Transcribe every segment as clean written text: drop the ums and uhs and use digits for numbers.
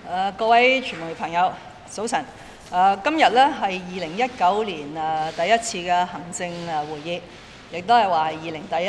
各位傳媒朋友，早晨。今日咧係2019年第一次嘅行政會議，亦都係話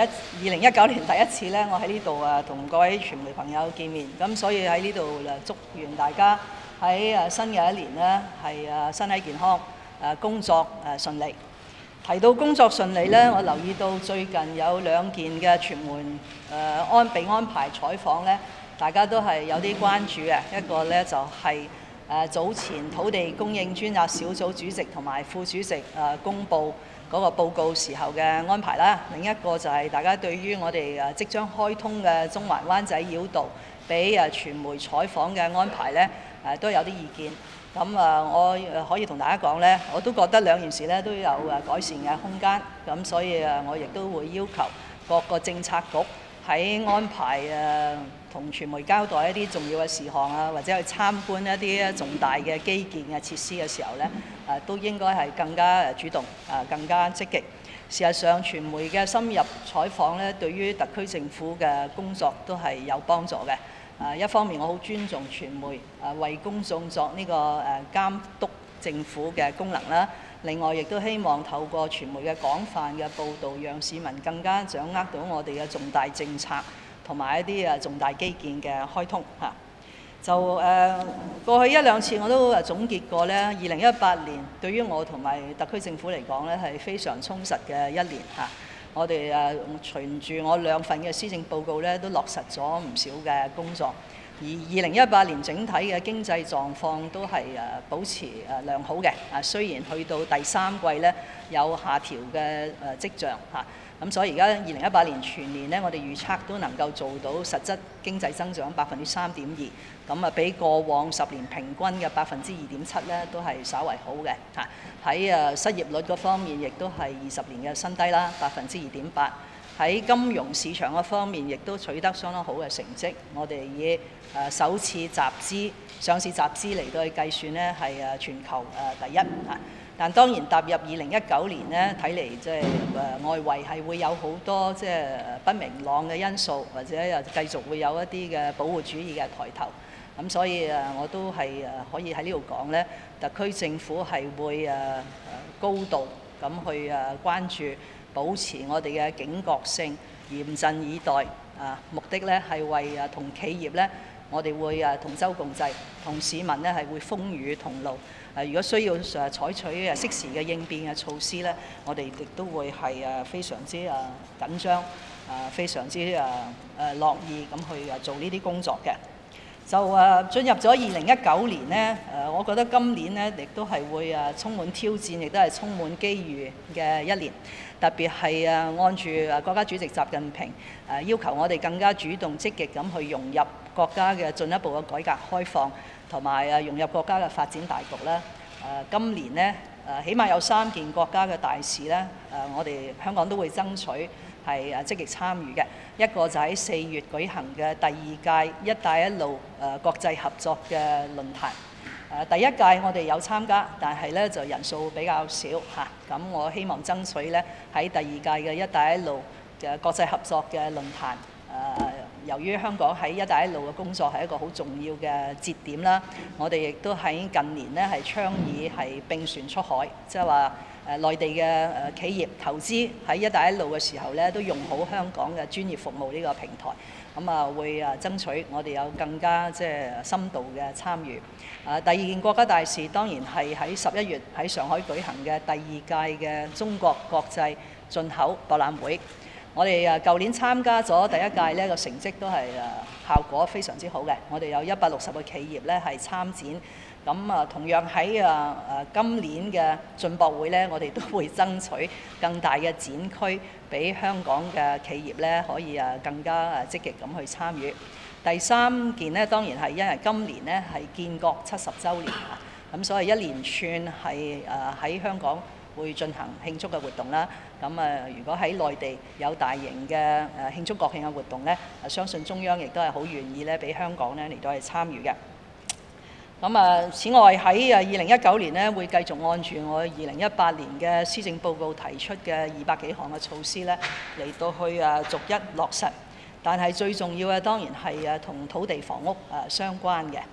2019年第一次咧，我喺呢度同各位傳媒朋友見面。咁所以喺呢度祝願大家喺新嘅一年咧係身體健康，工作順利。提到工作順利咧，我留意到最近有2件嘅傳媒被安排採訪咧。大家都係有啲關注嘅，一個咧就係早前土地供應專責小組主席同埋副主席公佈嗰個報告時候嘅安排啦。另一個就係大家對於我哋即將開通嘅中環灣仔繞道俾傳媒採訪嘅安排咧，都有啲意見。咁我可以同大家講咧，我都覺得2件事咧都有改善嘅空間。咁所以我亦都會要求各個政策局喺安排同傳媒交代一啲重要嘅事項或者去參觀一啲重大嘅基建嘅設施嘅時候咧，都應該係更加主動，更加積極。事實上，傳媒嘅深入採訪咧，對於特區政府嘅工作都係有幫助嘅。一方面，我好尊重傳媒為公眾作呢個監督政府嘅功能啦。另外，亦都希望透過傳媒嘅廣泛嘅報導，讓市民更加掌握到我哋嘅重大政策同埋一啲重大基建嘅開通嚇。就過去1-2次我都總結過咧，2018年對於我同埋特區政府嚟講咧係非常充實嘅一年嚇。我哋循住我2份嘅施政報告咧，都落實咗唔少嘅工作。而2018年整體嘅經濟狀況都係保持良好嘅，雖然去到第3季咧有下調嘅跡象嚇。咁所以而家2018年全年咧，我哋預測都能夠做到實質經濟增長3.2%，咁比過往10年平均嘅2.7%咧都係稍為好嘅嚇。喺失業率嗰方面，亦都係20年嘅新低啦，2.8%。喺金融市場嗰方面，亦都取得相當好嘅成績。我哋以首次上市集資嚟到去計算咧，係全球第一嚇。但當然踏入2019年咧，睇嚟即係外圍係會有好多即係不明朗嘅因素，或者又繼續會有一啲嘅保護主義嘅抬頭。咁所以我都係可以喺呢度講咧，特區政府係會高度咁去關注，保持我哋嘅警覺性，嚴陣以待。目的咧係為同企業咧，我哋會同舟共濟，同市民咧係會風雨同路。如果需要採取適時嘅應變嘅措施咧，我哋亦都會係非常之緊張，非常之樂意咁去做呢啲工作嘅。就進入咗2019年咧，我覺得今年咧亦都係會充滿挑戰，亦都係充滿機遇嘅一年。特別係按住國家主席習近平要求我哋更加主動積極咁去融入國家嘅進一步嘅改革開放，同埋融入國家嘅發展大局啦。今年咧起碼有3件國家嘅大事咧，我哋香港都會爭取係積極參與嘅。一個就喺4月舉行嘅第2屆一帶一路國際合作嘅論壇。第1屆我哋有參加，但係咧就人數比較少嚇。咁我希望爭取咧喺第2屆嘅一帶一路嘅國際合作嘅論壇。由於香港喺一帶一路嘅工作係一個好重要嘅節點啦，我哋亦都喺近年咧係倡議係並船出海，即係話內地嘅企業投資喺一帶一路嘅時候咧，都用好香港嘅專業服務呢個平台。咁會爭取我哋有更加即係深度嘅參與。第2件國家大事當然係喺11月喺上海舉行嘅第2屆嘅中國國際進口博覽會。我哋舊年參加咗第1屆呢個成績都係效果非常之好嘅。我哋有160個企業咧係參展。咁同樣喺今年嘅進博會咧，我哋都會爭取更大嘅展區，俾香港嘅企業咧可以更加積極咁去參與。第3件呢，當然係因為今年咧係建國70週年咁所以一連串係喺香港會進行慶祝嘅活動啦。咁如果喺內地有大型嘅慶祝國慶嘅活動咧，相信中央亦都係好願意咧俾香港咧嚟到去參與嘅。咁此外喺2019年咧，會繼續按住我2018年嘅施政報告提出嘅200幾項嘅措施咧，嚟到去逐一落實。但係最重要嘅當然係同土地房屋相關嘅。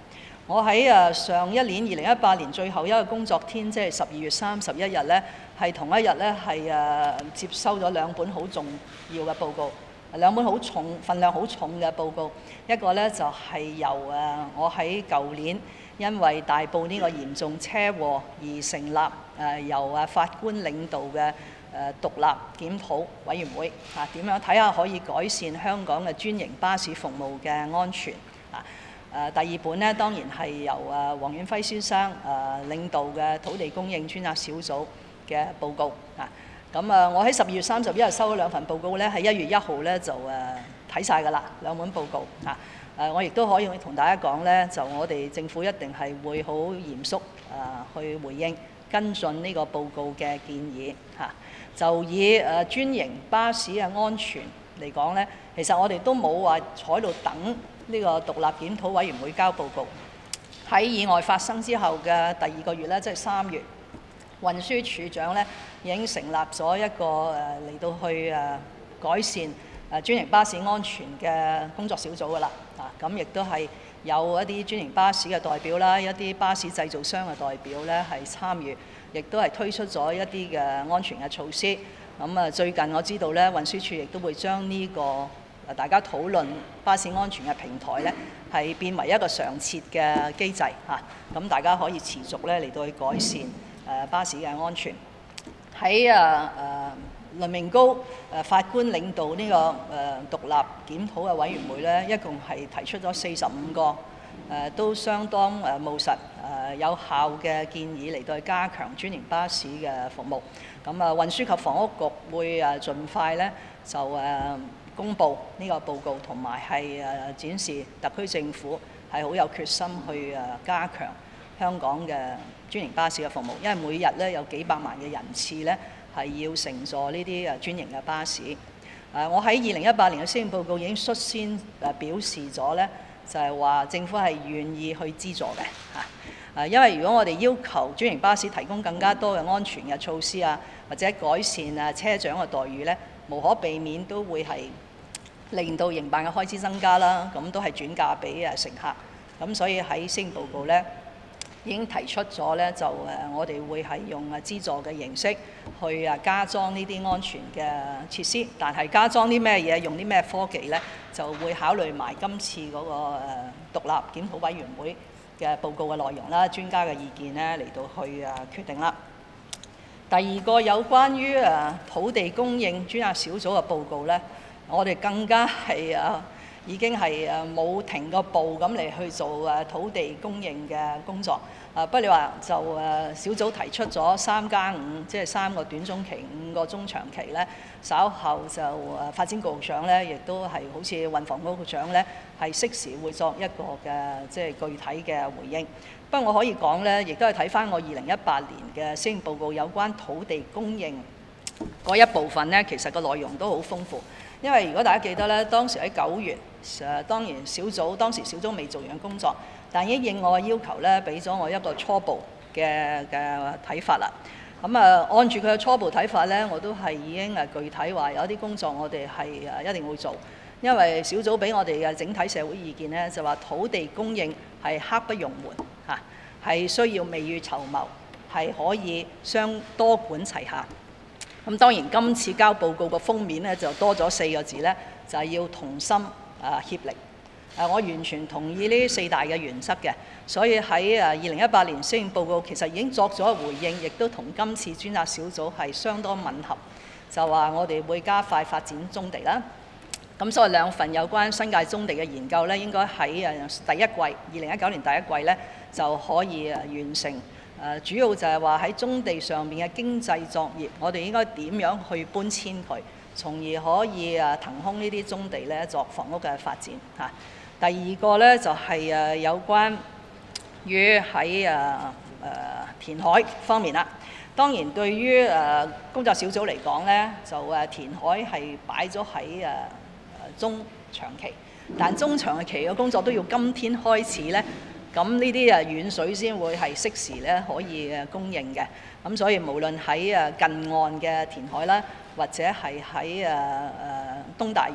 我喺上一年2018年最後一個工作天，即係12月31日呢，係同一日呢係接收咗兩本好重要嘅報告，兩本好重份量好重嘅報告。一個呢就係由我喺舊年因為大埔呢個嚴重車禍而成立由法官領導嘅獨立檢討委員會點樣睇下可以改善香港嘅專營巴士服務嘅安全。第二本呢，當然係由黃遠輝先生領導嘅土地供應專責小組嘅報告。我喺12月31日收咗兩份報告呢，喺1月1號呢就睇晒㗎啦，兩本報告。我亦都可以同大家講呢，就我哋政府一定係會好嚴肅去回應跟進呢個報告嘅建議。就以專營巴士嘅安全嚟講呢，其實我哋都冇話坐喺度等呢個獨立檢討委員會交報告。喺意外發生之後嘅第2個月呢，即係3月，運輸署長呢已經成立咗一個嚟到去改善專營巴士安全嘅工作小組㗎啦。咁亦都係有一啲專營巴士嘅代表啦，一啲巴士製造商嘅代表呢係參與，亦都係推出咗一啲嘅安全嘅措施。最近我知道呢，運輸署亦都會將呢個大家討論巴士安全嘅平台呢，係變為一個常設嘅機制咁大家可以持續呢嚟到去改善巴士嘅安全。喺倫明高法官領導呢個獨立檢討嘅委員會呢，一共係提出咗45個都相當務實有效嘅建議嚟到去加強專營巴士嘅服務。運輸及房屋局會盡快呢就公布呢個報告，同埋係展示特區政府係好有決心去加強香港嘅專營巴士嘅服務，因為每日呢有幾百萬嘅人次呢係要乘坐呢啲專營嘅巴士。我喺2018年嘅施政報告已經率先表示咗呢，就係話政府係願意去資助嘅因為如果我哋要求專營巴士提供更加多嘅安全嘅措施或者改善車長嘅待遇呢，無可避免都會係令到營辦嘅開支增加啦，咁都係轉嫁俾乘客。咁所以喺施政報告呢已經提出咗呢，就我哋會係用資助嘅形式去加裝呢啲安全嘅設施，但係加裝啲咩嘢，用啲咩科技呢，就會考慮埋今次嗰個獨立檢討委員會嘅報告嘅內容啦、專家嘅意見呢嚟到去決定啦。第二個有關於土地供應專責小組嘅報告呢，我哋更加係已經係冇停過步咁嚟去做土地供應嘅工作。不過你話就小組提出咗3+5，即係3個短中期、5個中長期呢，稍後就發展局長呢，亦都係好似運房局局長呢，係適時會作一個嘅即係具體嘅回應。不過我可以講呢，亦都係睇返我2018年嘅施政報告有關土地供應嗰一部分呢，其實個內容都好豐富。因為如果大家記得呢，當時喺9月，當時小組未做完工作，但已經應我嘅要求呢，俾咗我一個初步嘅睇法啦。按住佢嘅初步睇法呢，我都係已經具體話有啲工作我哋係一定會做，因為小組俾我哋嘅整體社會意見呢，就話土地供應係刻不容緩係需要未雨綢繆，係可以多管齊下。咁當然今次交報告個封面呢，就多咗4個字呢，就係要同心協力。我完全同意呢4大嘅原則嘅，所以喺2018年施政報告其實已經作咗回應，亦都同今次專責小組係相當吻合，就話我哋會加快發展棕地啦。咁所以2份有關新界棕地嘅研究呢，應該喺第一季2019年第一季呢就可以完成。主要就係話喺棕地上面嘅經濟作業，我哋應該點樣去搬遷佢，從而可以騰空呢啲棕地呢作房屋嘅發展第二個呢，就係有關於喺填海方面啦。當然對於工作小組嚟講呢，就填海係擺咗喺中長期，但中長期嘅工作都要今天開始呢。咁呢啲遠水先會係適時咧可以供應嘅。咁所以無論喺近岸嘅填海啦，或者係喺東大嶼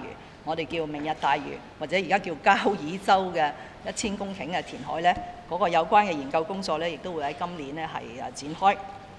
我哋叫明日大嶼或者而家叫交椅洲嘅1000公頃嘅填海呢，嗰個有關嘅研究工作呢，亦都會喺今年呢係展開。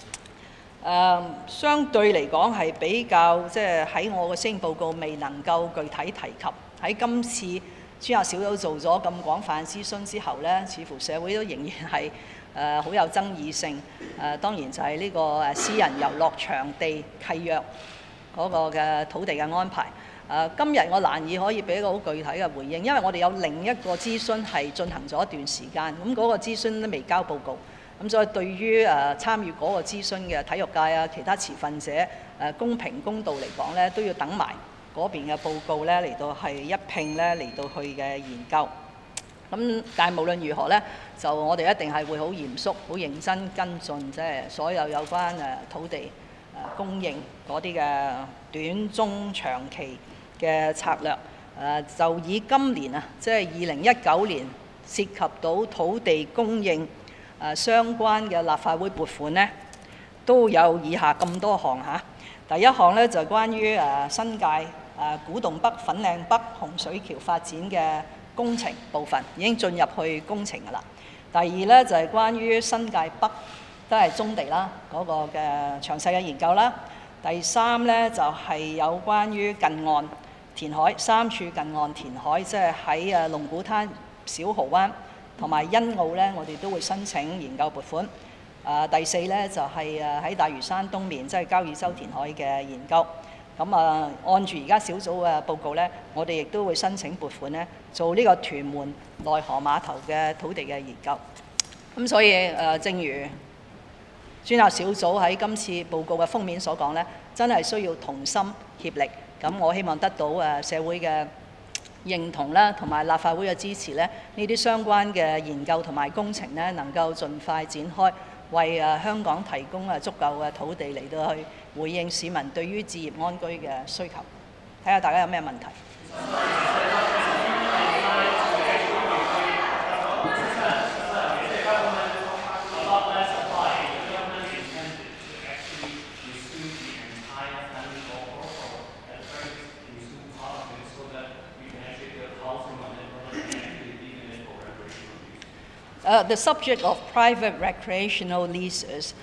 相對嚟講係比較即係喺我嘅施政報告未能夠具體提及。喺今次專責小組做咗咁廣泛諮詢之後呢，似乎社會都仍然係好有爭議性。當然就係呢個私人遊樂場地契約嗰個嘅土地嘅安排。今日我難以可以俾一個好具體嘅回應，因為我哋有另一個諮詢係進行咗一段時間，咁嗰個諮詢都未交報告。咁所以對於參與嗰個諮詢嘅體育界啊、其他持份者公平公道嚟講呢，都要等埋嗰邊嘅報告呢嚟到係一併呢嚟到去嘅研究。咁但係無論如何呢，就我哋一定係會好嚴肅、好認真跟進，即係所有有關土地供應嗰啲嘅短、中、長期嘅策略。就以今年啊，即係2019年涉及到土地供應相關嘅立法會撥款呢，都有以下咁多項嚇。第一項呢，就係關於新界古洞北、粉嶺北洪水橋發展嘅工程部分已經進入去工程㗎啦。第二呢，就係關於新界北都係棕地啦嗰個嘅詳細嘅研究啦。第三呢，就係有關於近岸填海3處近岸填海，即係喺龍鼓灘、小蠔灣同埋欣澳呢，我哋都會申請研究撥款。第四呢，就係喺大嶼山東面，即係交椅洲填海嘅研究。咁按住而家小組嘅報告呢，我哋亦都會申請撥款呢，做呢個屯門內河碼頭嘅土地嘅研究。咁所以正如專責小組喺今次報告嘅封面所講呢，真係需要同心協力。咁我希望得到社會嘅認同啦，同埋立法會嘅支持呢，呢啲相關嘅研究同埋工程呢，能夠盡快展開，為香港提供足夠嘅土地嚟到去回應市民對於置業安居嘅需求。睇下大家有咩問題。The subject of private recreational leases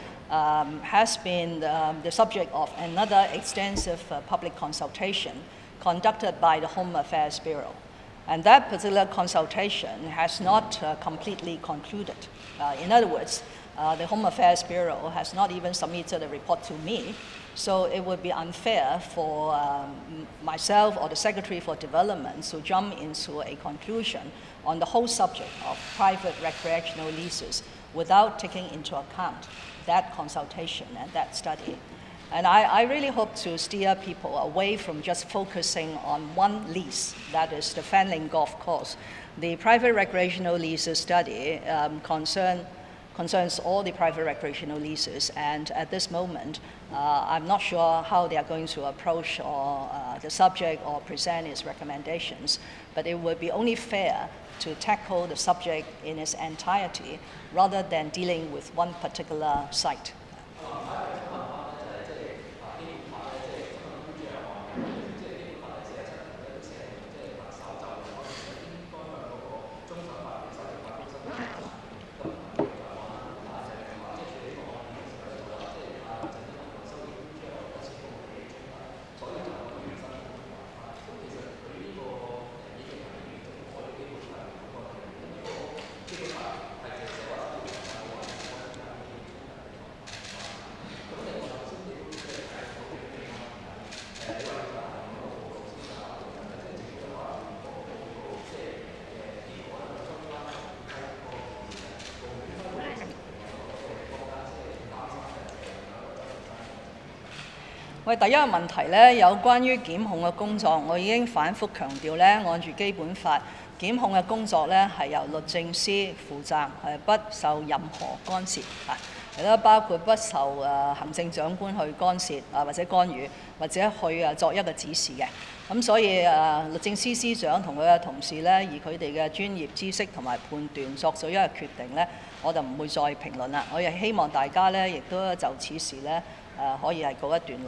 has been the subject of another extensive public consultation conducted by the Home Affairs Bureau. And that particular consultation has not completely concluded. In other words, the Home Affairs Bureau has not even submitted a report to me, so it would be unfair for myself or the Secretary for Development to jump into a conclusion on the whole subject of private recreational leases without taking into account that consultation and that study. And I really hope to steer people away from just focusing on one lease, that is the Fanling Golf Course. The private recreational leases study concerns all the private recreational leases, and at this moment, I'm not sure how they are going to approach the subject or present its recommendations, but it would be only fair to tackle the subject in its entirety rather than dealing with one particular site.第一個問題呢，有關於檢控嘅工作，我已經反覆強調呢，按住基本法，檢控嘅工作呢係由律政司負責，不受任何干涉亦都包括不受行政長官去干涉或者干預，或者去作一個指示嘅。咁所以律政司司長同佢嘅同事呢，以佢哋嘅專業知識同埋判斷作咗一個決定呢，我就唔會再評論啦。我亦希望大家呢，亦都就此事呢可以係告一段落。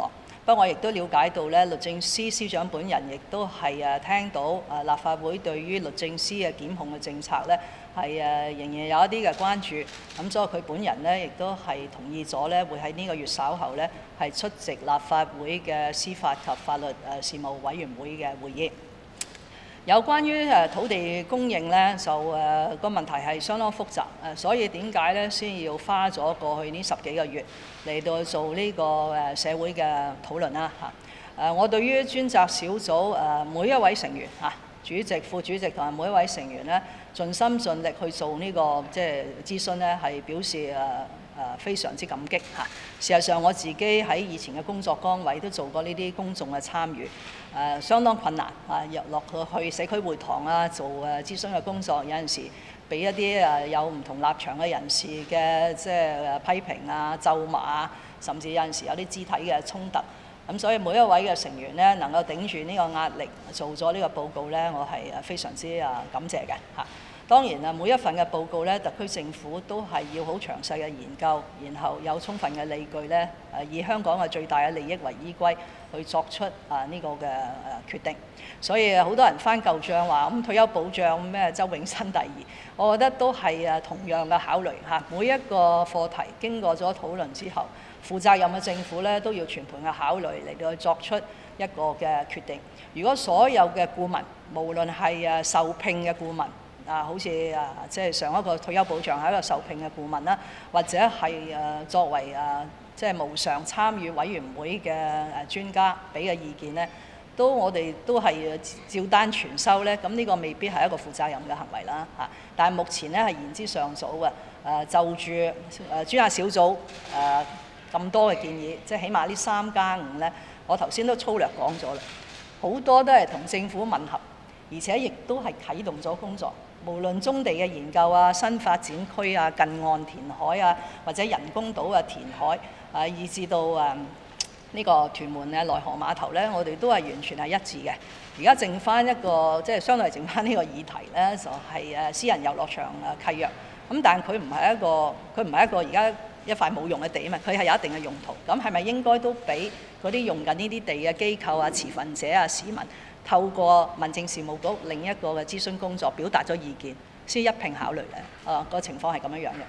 不過我亦都了解到咧，律政司司長本人亦都係聽到立法會對於律政司嘅檢控嘅政策咧係仍然有一啲嘅關注，咁所以佢本人咧亦都係同意咗咧，會喺呢個月稍後咧係出席立法會嘅司法及法律事務委員會嘅會議。有關於土地供應咧，就個問題係相當複雜，所以點解咧先要花咗過去呢10幾個月嚟到做呢個社會嘅討論啦嚇。我對於專責小組每一位成員嚇，主席、副主席同埋每一位成員咧，盡心盡力去做呢個即係諮詢咧，係表示非常之感激嚇。事實上，我自己喺以前嘅工作崗位都做過呢啲公眾嘅參與，相當困難入落去社區會堂做諮詢嘅工作，有陣時俾一啲有唔同立場嘅人士嘅即係批評咒罵甚至有陣時有啲肢體嘅衝突。咁所以每一位嘅成員咧，能夠頂住呢個壓力做咗呢個報告咧，我係非常之感謝嘅嚇。當然每一份嘅報告咧，特區政府都係要好詳細嘅研究，然後有充分嘅理據咧，以香港嘅最大嘅利益為依歸去作出呢個嘅決定。所以好多人翻舊帳話咁退休保障咩周永新第二，我覺得都係同樣嘅考慮嚇。每一個課題經過咗討論之後，負責任嘅政府咧都要全盤嘅考慮嚟到去作出一個嘅決定。如果所有嘅顧問，無論係受聘嘅顧問，好似即係上一個退休保障係一個受聘嘅顧問啦，或者係作為即係無償參與委員會嘅專家俾嘅意見咧，我哋都係照單全收咧。咁呢個未必係一個負責任嘅行為啦嚇。但係目前咧係言之尚早嘅。就住專責小組咁多嘅建議，即係起碼呢3+5咧，我頭先都粗略講咗啦，好多都係同政府吻合，而且亦都係啟動咗工作。無論棕地嘅研究新發展區近岸填海或者人工島填海以至到呢個屯門內河碼頭咧，我哋都係完全係一致嘅。而家剩翻一個即係相對剩翻呢個議題咧，就係私人遊樂場契約。咁但係佢唔係一個而家一塊冇用嘅地啊嘛，佢係有一定嘅用途。咁係咪應該都俾嗰啲用緊呢啲地嘅機構持份者市民透過民政事務局另一個嘅諮詢工作表達咗意見，先一併考慮咧？個情況係咁樣樣嘅。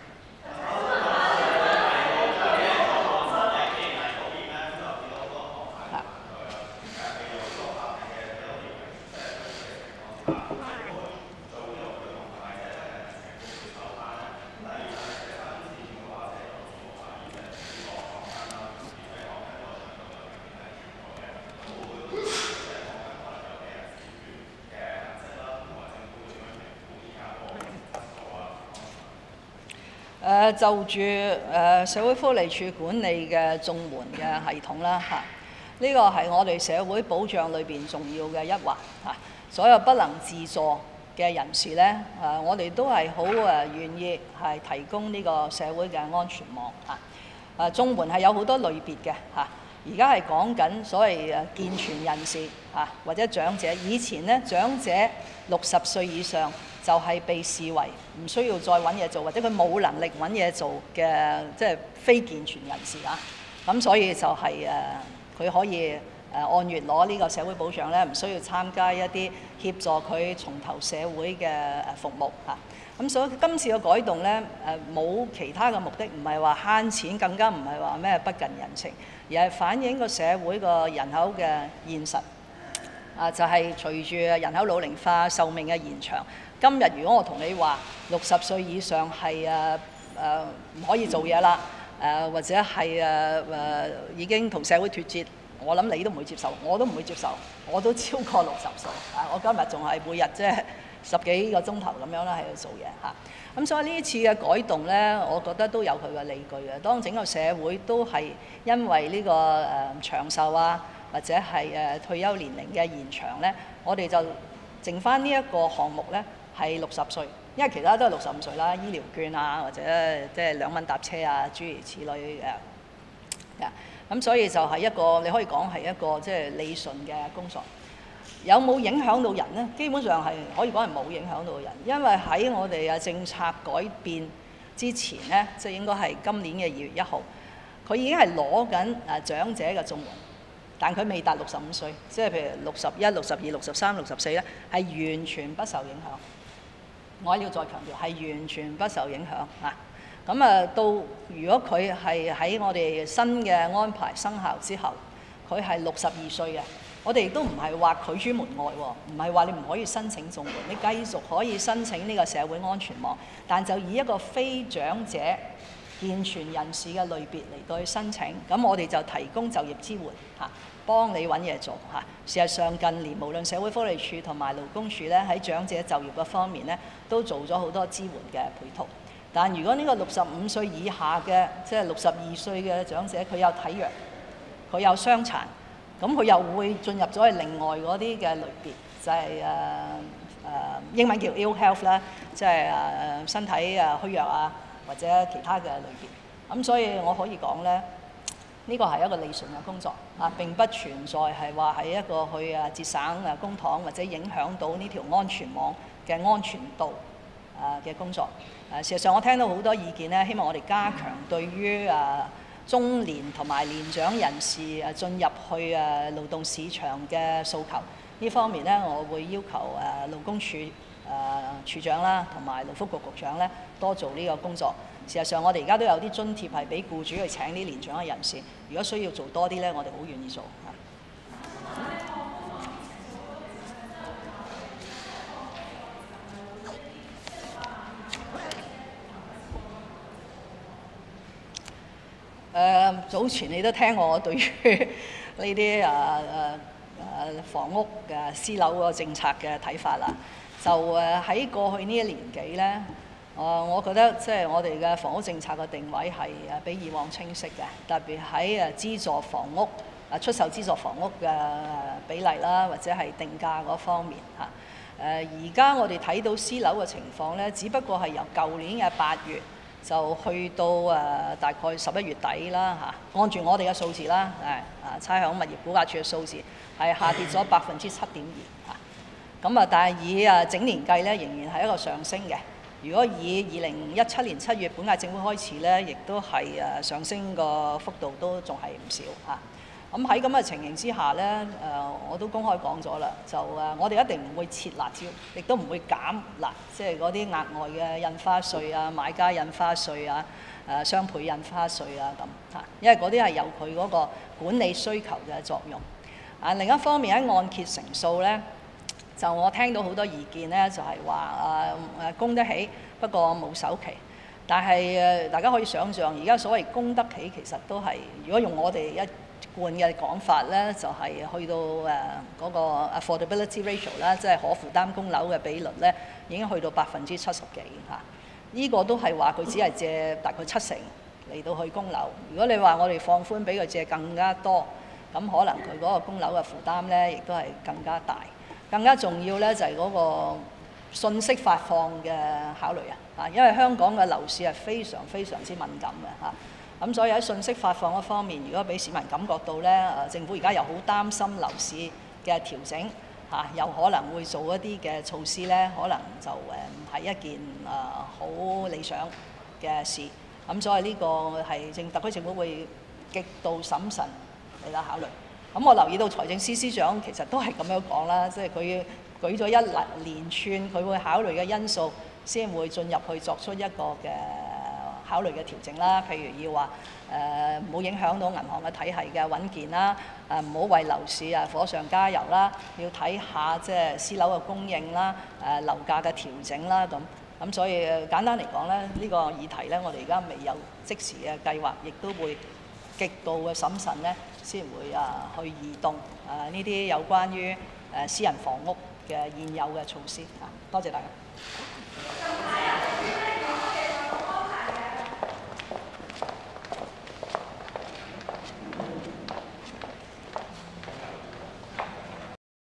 就住社會福利署管理嘅綜援嘅系統啦嚇，呢個係我哋社會保障裏邊重要嘅一環嚇。所有不能自助嘅人士咧，我哋都係好願意係提供呢個社會嘅安全網嚇。綜援係有好多類別嘅嚇，而家係講緊所謂健全人士嚇或者長者。以前咧長者60歲以上就係被視為唔需要再揾嘢做，或者佢冇能力揾嘢做嘅，即係非健全人士啊。咁所以就係佢可以按月攞呢個社會保障咧，唔需要參加一啲協助佢重投社會嘅服務嚇。咁所以今次嘅改動咧，冇其他嘅目的，唔係話慳錢，更加唔係話咩不近人情，而係反映個社會個人口嘅現實。就係隨住人口老齡化、壽命嘅延長。今日如果我同你話60歲以上係唔可以做嘢啦，或者係已經同社會脫節，我諗你都唔會接受，我都唔會接受，我都超過60歲。我今日仲係每日即係10幾個鐘頭咁樣啦喺度做嘢嚇。咁所以呢次嘅改動咧，我覺得都有佢嘅理據嘅。當整個社會都係因為呢個長壽或者係退休年齡嘅延長咧，我哋就剩翻呢一個項目咧係60歲，因為其他都係65歲啦，醫療券或者即係2蚊搭車諸如此類咁所以就係一個你可以講係一個即係理順嘅工作。有冇影響到人呢？基本上係可以講係冇影響到人，因為喺我哋政策改變之前呢，即係應該係今年嘅2月1號，佢已經係攞緊長者嘅綜援。 但佢未達65歲，即係譬如61、62、63、64咧，係完全不受影響。我要再強調係完全不受影響啊！咁到如果佢係喺我哋新嘅安排生效之後，佢係62歲嘅，我哋都唔係話拒諸門外喎，唔係話你唔可以申請綜援，你繼續可以申請呢個社會安全網，但就以一個非長者健全人士嘅類別嚟到去申請，咁我哋就提供就業支援嚇，幫你揾嘢做嚇。事實上近年無論社會福利署同埋勞工處咧，喺長者就業嘅方面咧，都做咗好多支援嘅配套。但如果呢個65歲以下嘅，即係62歲嘅長者，佢有體弱，佢有傷殘，咁佢又會進入咗去另外嗰啲嘅類別，就係英文叫 ill health 啦，即係身體虛弱啊，或者其他嘅類別。咁所以我可以講咧，呢個係一個理順嘅工作啊，並不存在係話係一個去節省公帑或者影響到呢條安全網嘅安全度嘅工作。事實上我聽到好多意見咧，希望我哋加強對於中年同埋年長人士進入去勞動市場嘅訴求。呢方面咧，我會要求勞工處處長啦，同埋勞福局局長咧，多做呢個工作。事實上，我哋而家都有啲津貼係俾僱主去請啲年長嘅人士。如果需要做多啲咧，我哋好願意做。早前你都聽我對於呢啲房屋嘅私樓個政策嘅睇法啦。就喺過去呢1年幾咧，我覺得即係我哋嘅房屋政策嘅定位係比以往清晰嘅，特別喺資助房屋出售資助房屋嘅比例啦，或者係定價嗰方面嚇。而家我哋睇到私樓嘅情況咧，只不過係由舊年嘅8月就去到大概11月底啦嚇，按住我哋嘅數字啦，差餉物業估價署嘅數字係下跌咗7.2%嚇。咁但係以整年計咧，仍然係一個上升嘅。如果以2017年7月本屆政府開始咧，亦都係上升個幅度都仲係唔少嚇。咁喺咁嘅情形之下咧，我都公開講咗啦，就我哋一定唔會撤辣椒，亦都唔會減辣，即係嗰啲額外嘅印花稅啊、買家印花稅啊、雙倍印花稅啊咁嚇，因為嗰啲係有佢嗰個管理需求嘅作用。另一方面喺按揭成數咧，就我聽到好多意見咧，就係話供得起，不過冇首期。但係大家可以想象，而家所謂供得起，其實都係如果用我哋一貫嘅講法咧，就係去到嗰個 affordability ratio 啦，即係可負擔供樓嘅比率咧，已經去到70%幾嚇。呢個都係話佢只係借大概70%嚟到去供樓。如果你話我哋放寬俾佢借更加多，咁可能佢嗰個供樓嘅負擔咧，亦都係更加大。更加重要咧就係嗰個信息發放嘅考慮啊！因為香港嘅樓市係非常非常之敏感嘅嚇。咁所以喺信息發放嗰方面，如果俾市民感覺到咧，政府而家又好擔心樓市嘅調整嚇，有可能會做一啲嘅措施咧，可能就唔係一件好理想嘅事。咁所以呢個係特區政府會極度審慎嚟考慮。咁我留意到財政司司長其實都係咁樣講啦，即係佢舉咗一連串佢會考慮嘅因素，先會進入去作出一個嘅考慮嘅調整啦。譬如要話唔好影響到銀行嘅體系嘅穩健啦，唔好為樓市火上加油啦，要睇下即係私樓嘅供應啦，樓價嘅調整啦咁所以簡單嚟講咧，呢個議題咧，我哋而家未有即時嘅計劃，亦都會極度嘅審慎咧，先會去移動呢啲有關於私人房屋嘅現有嘅措施。多謝大家。